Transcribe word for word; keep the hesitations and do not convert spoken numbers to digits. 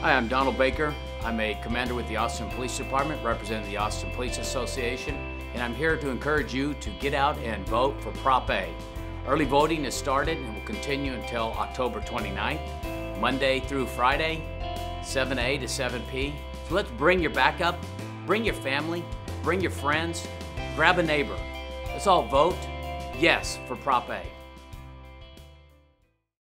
Hi, I'm Donald Baker. I'm a commander with the Austin Police Department representing the Austin Police Association, and I'm here to encourage you to get out and vote for Prop A. Early voting has started and will continue until October twenty-ninth, Monday through Friday, seven A to seven P. So let's bring your backup, bring your family, bring your friends, grab a neighbor. Let's all vote yes for Prop A.